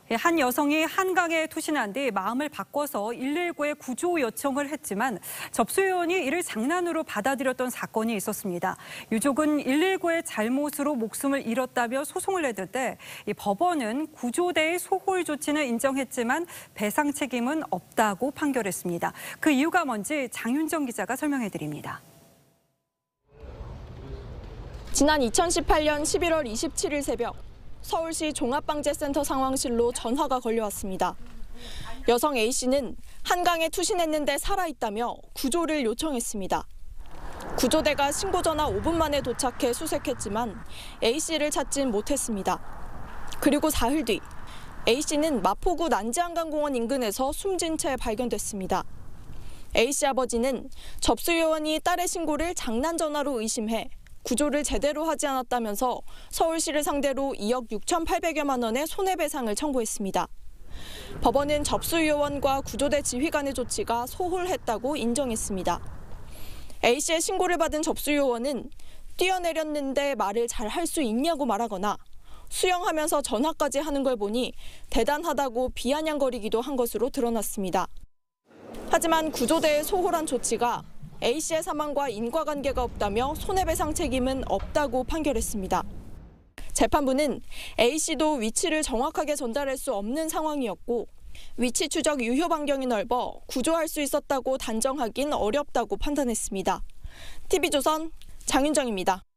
한 여성이 한강에 투신한 뒤 마음을 바꿔서 119에 구조 요청을 했지만 접수요원이 이를 장난으로 받아들였던 사건이 있었습니다. 유족은 119의 잘못으로 목숨을 잃었다며 소송을 내던 때 법원은 구조대의 소홀 조치는 인정했지만 배상 책임은 없다고 판결했습니다. 그 이유가 뭔지 장윤정 기자가 설명해드립니다. 지난 2018년 11월 27일 새벽 서울시 종합방재센터 상황실로 전화가 걸려왔습니다. 여성 A씨는 한강에 투신했는데 살아있다며 구조를 요청했습니다. 구조대가 신고 전화 5분 만에 도착해 수색했지만 A씨를 찾진 못했습니다. 그리고 사흘 뒤 A씨는 마포구 난지한강공원 인근에서 숨진 채 발견됐습니다. A씨 아버지는 접수요원이 딸의 신고를 장난 전화로 의심해 구조를 제대로 하지 않았다면서 서울시를 상대로 2억 6,800여만 원의 손해배상을 청구했습니다. 법원은 접수요원과 구조대 지휘관의 조치가 소홀했다고 인정했습니다. A씨의 신고를 받은 접수요원은 뛰어내렸는데 말을 잘 할 수 있냐고 말하거나 수영하면서 전화까지 하는 걸 보니 대단하다고 비아냥거리기도 한 것으로 드러났습니다. 하지만 구조대의 소홀한 조치가 A씨의 사망과 인과관계가 없다며 손해배상 책임은 없다고 판결했습니다. 재판부는 A씨도 위치를 정확하게 전달할 수 없는 상황이었고 위치 추적 유효 반경이 넓어 구조할 수 있었다고 단정하긴 어렵다고 판단했습니다. TV조선 장윤정입니다.